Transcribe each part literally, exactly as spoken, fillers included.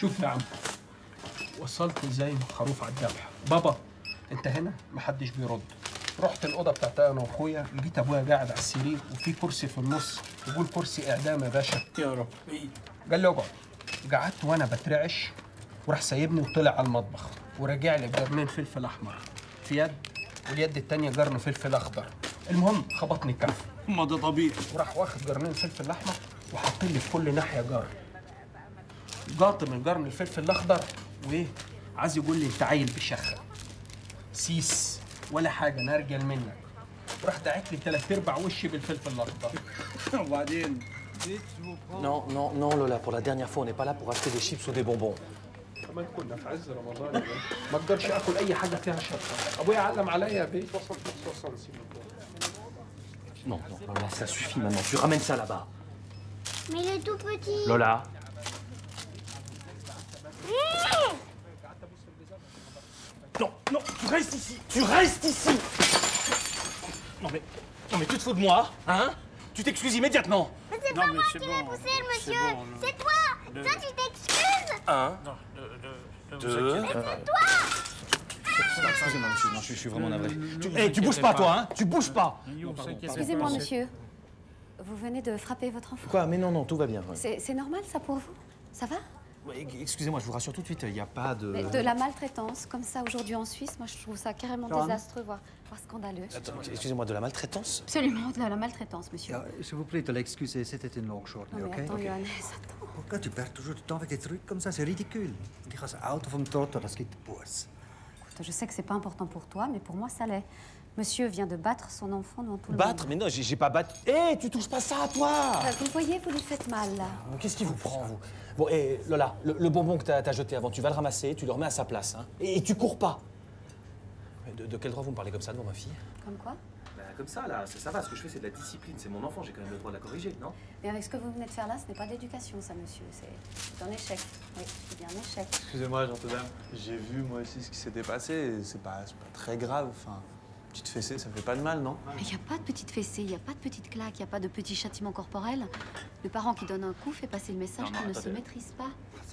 شوف يا عم، وصلت زي الخروف على الذبح. بابا انت هنا؟ محدش بيرد. رحت الاوضه بتاعت انا واخويا، لقيت ابويا قاعد على السرير وفي كرسي في النص، يقول كرسي اعدام يا باشا. يا رب. قال لي اقعد. قعدت وانا بترعش، وراح سايبني وطلع على المطبخ، وراجع لي بجرنين فلفل احمر في يد، واليد التانيه جرن فلفل اخضر. المهم خبطني كف. ما ده طبيعي. وراح واخد جرنين فلفل احمر وحاط لي في كل ناحيه جار. قاطم الجرن الفلفل الاخضر، وايه؟ عايز يقول لي انت عيل بشخه سيس ولا حاجه، انا ارجل منك. وراح دعت لي ثلاث ارباع وشي بالفلفل الاخضر. وبعدين Non, non, non, Lola, pour la dernière fois, on n'est pas là pour acheter des chips ou des bonbons. كمان كنا في عز رمضان يا بيه، ما اقدرش اكل اي حاجه فيها شطه. ابويا علم عليا يا بيه. Non, non, Lola, ça suffit maintenant. Tu ramènes ça là-bas. Mais il est tout petit. Lola. Non, non, tu restes ici. Tu restes ici. Non mais, non mais tu te fous de moi, hein? Tu t'excuses immédiatement. Mais c'est pas moi qui l'ai poussé, le monsieur. C'est toi. Toi, tu t'excuses. Un, deux. C'est toi. Excusez-moi, monsieur, non, je, je suis vraiment navré. Tu, hey, tu bouges pas, toi, hein? Tu bouges pas. Excusez-moi, monsieur. Vous venez de frapper votre enfant. Quoi? Mais non, non, tout va bien. C'est c'est normal, ça, pour vous? Ça va? Excusez-moi, je vous rassure tout de suite, il n'y a pas de... Mais de la maltraitance, comme ça, aujourd'hui en Suisse, moi, je trouve ça carrément désastreux, voire, voire scandaleux. Attends, excusez-moi, de la maltraitance? Absolument, de la maltraitance, monsieur. Ja, s'il vous plaît, te l'excuser, c'était une longue journée, Non, mais ok? attends, Ok. Johannes, attends. Pourquoi tu perds toujours du temps avec des trucs comme ça? C'est ridicule. Die gaan ze auto vom Trotto, das geht Burs. Écoute, je sais que c'est pas important pour toi, mais pour moi, ça l'est. Monsieur vient de battre son enfant devant tout le Battre? monde. Mais non, j'ai j'ai pas battu... Hé, hey, tu touches pas ça, toi! Bah, vous voyez, vous lui faites mal, là. Qu'est-ce qui vous prend, vous? Bon, hé, Lola, le, le bonbon que t'as as jeté avant, tu vas le ramasser, tu le remets à sa place, hein? Et, et tu cours pas! Mais de, de quel droit vous me parlez comme ça devant ma fille? Comme quoi? Bah, comme ça, là, ça, ça va, ce que je fais, c'est de la discipline, c'est mon enfant, j'ai quand même le droit de la corriger, non? Mais avec ce que vous venez de faire là, ce n'est pas d'éducation, ça, monsieur. C'est un échec. Oui, c'est bien un échec. Excusez-moi, gentleman. J'ai vu moi aussi ce qui s'était passé et c'est pas, c'est pas très grave. Enfin, petite fessée, ça fait pas de mal, non? Mais il n'y a pas de petite fessée, il n'y a pas de petite claque, il n'y a pas de petit châtiment corporel. Le parent qui donne un coup fait passer le message qu'il ne se maîtrise pas.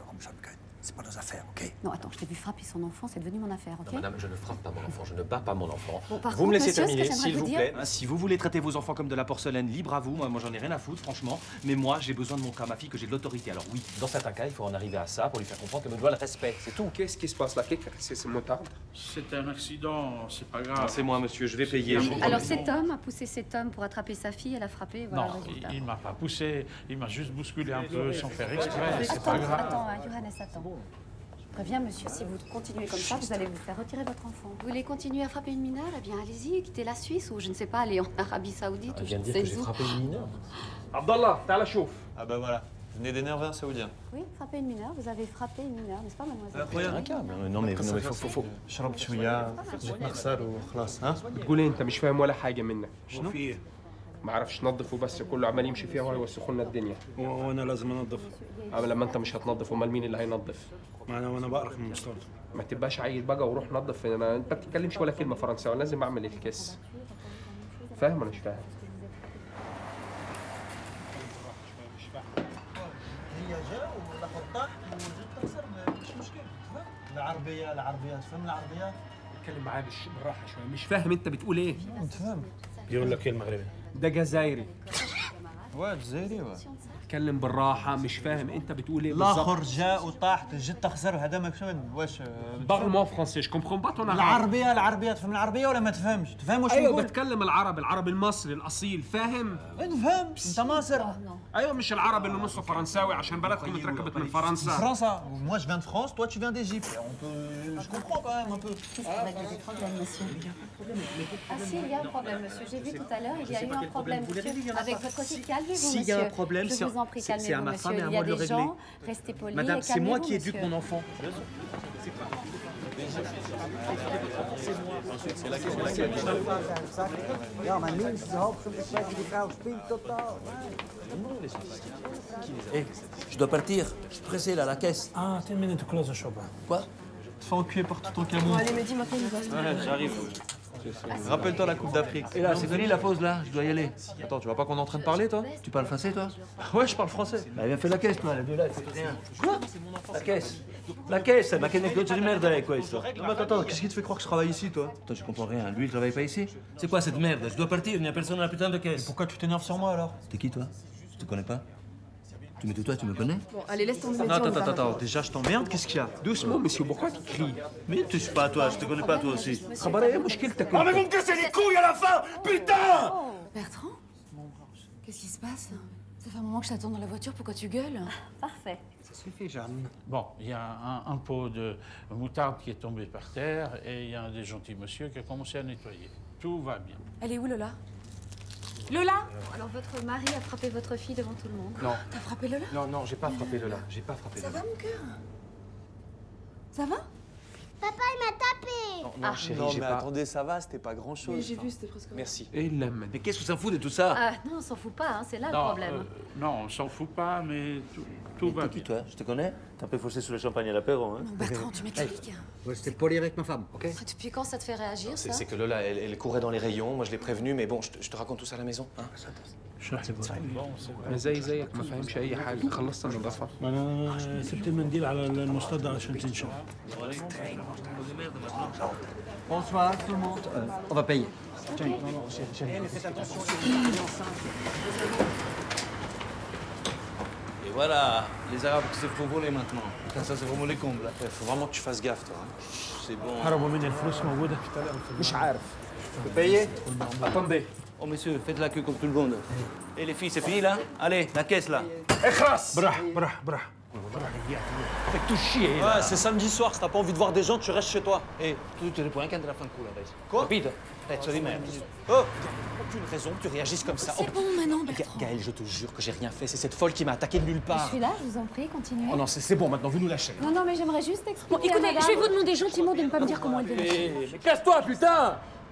C'est pas nos affaires, ok? Non, attends, je t'ai vu frapper son enfant, c'est devenu mon affaire, ok? Non, madame, je ne frappe pas mon enfant, je ne bats pas mon enfant. Bon, par vous contre, me laissez monsieur, ce que terminer, j'aimerais s'il vous vous dire- plaît. Si vous voulez traiter vos enfants comme de la porcelaine, libre à vous. Moi, moi j'en ai rien à foutre, franchement. Mais moi, j'ai besoin de mon cas, ma fille, que j'ai de l'autorité. Alors oui, dans certains cas, il faut en arriver à ça pour lui faire comprendre qu'elle me doit le respect, c'est tout. Qu'est-ce qui se passe là? Qu'est-ce que c'est motard? c'est un accident, c'est pas Non, grave. c'est moi, monsieur, je vais payer. Non, je mais vous alors promets. cet homme a poussé cet homme pour attraper sa fille, elle a frappé, voilà Non, le résultat. il, il m'a pas poussé, il m'a juste bousculé un peu sans faire exprès, c'est Attends, pas grave. attends, hein, Johannes, attends. Je préviens, monsieur, si vous continuez comme ça, vous allez vous faire retirer votre enfant. Vous voulez continuer à frapper une mineure? Eh bien, allez-y, quittez la Suisse ou je ne sais pas, allez en Arabie Saoudite Elle ou je vient ne de dire que sais j'ai où. frappé une mineure. Abdallah, تعال شوف. Ah bah voilà. Venez d'énerver un saoudien. Oui, frapper une mineure, vous avez frappé une mineure, n'est-ce pas, mademoiselle? C'est un câble. Non, mais, non, mais faut, faut, faut. شربت شوية جيت نخسر وخلاص ها؟ بتقول ايه؟ انت مش فاهم ولا حاجه منك. شنو؟ فيه؟ ما اعرفش نظف وبس، كله عمال يمشي فيها ويوسخوا لنا الدنيا. وانا لازم انظف. اما لما انت مش هتنظف امال مين اللي هينظف؟ ما انا وانا بقرف من المستودع. ما تبقاش عيل بقى وروح نظف. انا انت بتتكلمش ولا كلمه فرنساوي، لازم اعمل الكيس. فاهم ولا مش فاهم؟ هي جا ولا خطاك وجيت تخسر مش مشكل، تفهم؟ العربية العربية تفهم العربية؟ اتكلم معايا بالراحه شويه، مش فاهم انت بتقول ايه؟ تفهم؟ يقول لك ايه المغربي؟ ده جزائري. Ouais, جزائري ouais. اتكلم بالراحه، مش فاهم انت بتقول ايه الاخر بالظبط. جا وطاحت جيت تخسر وهذا ما شنو واش Parle-moi français, je comprends pas ton arabe. العربية العربية تفهم العربية ولا ما تفهمش؟ تفهم واش ايوه نقول؟ بتكلم العربي، العربي المصري الاصيل، فاهم؟ نفهم انت مصر ايوه مش العربي اللي نصه فرنساوي عشان بلدكم اتركبت من فرنسا. فرنسا moi je viens de France toi tu viens d'Égypte on peut je comprends quand même un peu Qu'est-ce qui règle des problèmes, monsieur? Ah si, il y a un problème, monsieur. J'ai vu tout à l'heure, il y a eu un problème, monsieur. Avec votre fille, calmez-vous, monsieur. S'il y a un problème, je c'est- vous en prie, c'est- c'est à calmez-vous, ma monsieur. femme et à Il y moi a de le des régler. gens, restez polis Madame, et c'est moi calmez-vous, qui éduque monsieur. mon enfant. ja maar nu is de hoofdgesprek die vrouw springt totaal Eh, je dois partir. Je suis pressé là, à la caisse. Ah, ten minutes to close the shop. Quoi? te fais enculer par tout ton camion Ouais, j'arrive. Rappelle-toi la Coupe d'Afrique. Et là, c'est fini la pause là, je dois y aller. Attends, tu vois pas qu'on est en train de parler, toi? Tu parles français toi? Ouais, je parle français. Bah viens faire la caisse toi, les deux là, c'est rien. Quoi? La caisse. La caisse, ma che negozio di merda è questo. Non, mais attends, attends, qu'est-ce qui te fait croire que je travaille ici, toi? Toi je comprends rien, lui il travaille pas ici? C'est quoi cette merde? Je dois partir, il n'y a personne à la putain de caisse. Pourquoi tu t'énerves sur moi alors? T'es qui toi? Je te connais pas. Tu me toi, tu me connais? Bon, allez, laisse tomber. Non, attends, attends, attends, déjà je t'emmerde, qu'est-ce qu'il y a? Doucement, monsieur, pourquoi tu cries? Mais touche pas toi, je te connais pas toi aussi. Monsieur. Oh mais vous me cassez les couilles à la fin! Putain! Bertrand? Qu'est-ce qui se passe? Ça fait un moment que je t'attends dans la voiture, pourquoi tu gueules? Parfait. Ça suffit, Jeanne. Bon, il y a un, un pot de moutarde qui est tombé par terre et il y a un des gentils monsieur qui a commencé à nettoyer. Tout va bien. Elle est où, Lola? Lola? Alors, votre mari a frappé votre fille devant tout le monde. Non. T'as frappé Lola? Non, non, j'ai pas frappé Lola. J'ai pas frappé Ça Lola. va, mon cœur? Ça va? Papa, il m'a tapé. Non, non, chérie, Non, j'ai mais pas... attendez, ça va, c'était pas grand chose. J'ai vu, c'était presque... Merci. Et il l'aime. Mais qu'est-ce que ça fout de tout ça? Ah, non, on s'en fout pas, hein, c'est là le Non, problème. euh, non, on s'en fout pas, mais tout, tout va T'es qui bien. toi? Je te connais? T'as un peu fauché sur le champagne à l'apéro, hein? Non, Bertrand, tu m'expliques. Restez poli avec ma femme, ok? Depuis quand ça te fait réagir, ça? C'est que Lola, elle, elle courait dans les rayons, moi je l'ai prévenue, mais bon, je te, je te raconte tout ça à la maison. Hein? انا زي زيك ما فاهمش اي حاجه خلصت النظافه انا سبت المنديل على المصطدة عشان تنشف. Bonsoir tout le monde. Euh, on va payer. Et voilà, les Arabes qui se font voler maintenant. Putain, ça c'est vraiment les combles. Il faut vraiment que tu fasses gaffe, toi. hein. C'est bon. هربوا مني الفلوس موجودة. مش عارف. Vous payez? Attendez. Oh monsieur, faites la queue comme tout le monde. Et les filles, c'est fini là? Allez, la caisse là. اخرس. براح براح براح. Faites tout chier là. Ouais, c'est samedi soir, si t'as pas envie de voir des gens, tu restes chez toi. Eh, tu te ripuoi anche andare a fanculo adesso. Quoi? Capito? Pezzo di merda. Oh! Aucune raison que tu réagisses comme ça. C'est bon, maintenant, Ga- Bertrand. Gaël, je te jure que j'ai rien fait. C'est cette folle qui m'a attaqué de nulle Je part. suis là, je vous en prie, continuez. Oh non, c'est c'est bon maintenant, vous nous lâchez. Non, non, mais j'aimerais juste expliquer Bon, écoutez, à madame... je vais vous demander gentiment de ne pas me dire comment elle vient. Eh, mais casse-toi, putain!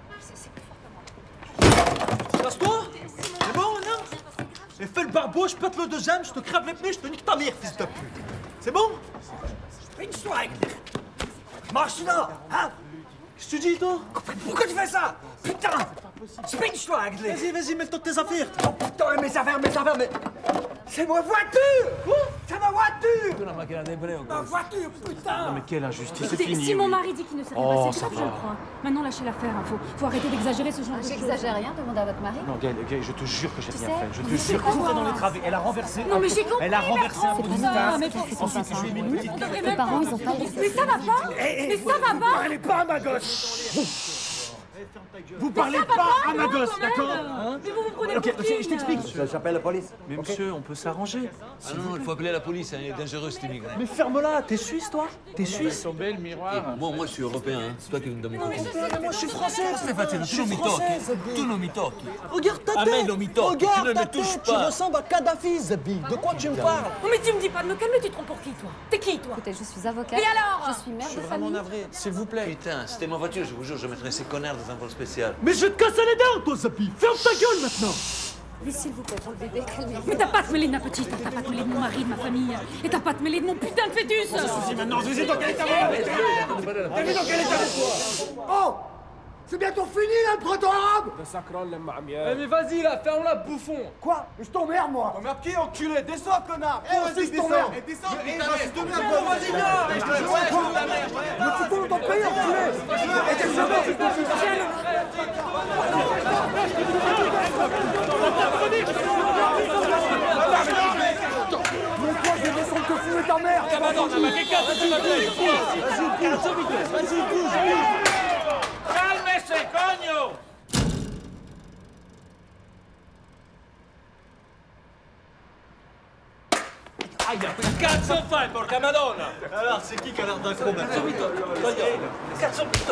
Casse-toi! C'est bon, non? Et fais le barbeau, je pète le deuxième, je te crève les pneus, je te nique ta mère, fils de pute. C'est bon? Pinch-toi avec. Marche là, hein? Qu'est-ce que tu dis, toi? Pourquoi tu fais ça? Putain! Pinch-toi avec les. Vas-y, vas-y, mets-toi de tes affaires. Oh putain, mes affaires, mes affaires, mais. C'est ma voiture! Quoi? C'est ma voiture! Ma voiture, putain! Non mais quelle injustice, c'est Écoutez, fini. si mon oui. mari dit qu'il ne s'est rien Oh, passé, ça grave, je le va. crois. Maintenant, lâchez l'affaire, hein. faut, faut arrêter d'exagérer ce genre Ah, de choses. J'exagère rien, demandez à votre mari. Non, Gaël, Gaël, je te jure que j'ai Tu rien sais, fait. Je te vous jure savez que quoi, dans les moi travées. Elle a renversé. Non, mais j'ai compris, Elle a renversé un Bertrand, peu de c'est pas moutarde. ça, mais faut- Ensuite, je lui ai mis une petite. Les parents, ils ont pas... Mais ça va pas Mais ça va pas Parlez pas à ma gosse! Vous parlez pas à ma gosse, d'accord? Mais vous vous prenez Ok, pour ok, qui, je t'explique. J'appelle la police. Mais monsieur, on peut s'arranger. Ah non, il faut appeler la police, hein, il est dangereux cet immigré. Mais ferme-la, t'es suisse, toi? T'es suisse? Tomber le miroir. Moi, moi je suis européen, hein. C'est toi qui me donnes mon compte. Moi, je suis français. Stefano, tu non mi tocchi. Tu non mi tocchi. Regarde ta Ah, tête! mais non, mi tocchi, tu Regarde ne ta me touches tête! Tu pas. ressembles à Kadhafi, Zabi. De quoi tu me parles? Oh, mais tu me dis pas de me calmer, tu te prends pour qui, toi? T'es qui, toi? Écoutez, je suis avocate. Et alors? Je suis mère de famille. navré, s'il vous plaît. Putain, c'était ma voiture, je vous jure, je mettrais ces connards dans un vol spécial. Mais je vais te casser les dents, toi, Zabi! Ferme ta gueule maintenant! Mais s'il vous plaît, pour le bébé, calmez-vous. Mais t'as pas à te mêler de ma petite, t'as pas à te mêler de mon mari, de ma famille, et t'as pas à te mêler de mon putain de fœtus! Maintenant, vous êtes dans quel état? T'as vu dans quel état? Oh! C'est bientôt fini, là, le printemps arabe! Eh mais vas-y là, ferme-la, bouffon. Quoi? Mais je t'emmerde, moi! T'emmerdes qui, enculé? Descends, connard. Eh, aussi, je t'emmerde! Eh, descends, putain, raciste de merde. Vas-y, viens. Mais tu tournes dans ton pays, enculé! Et t'es jamais, fils de pute! Mais toi, je vais descendre te fumer ta mère! Vas-y, bouge! Calmese, coño! Cazzo fai, porca madonna! Alors, c'est qui qui a l'air d'un con maintenant? Cazzo pito!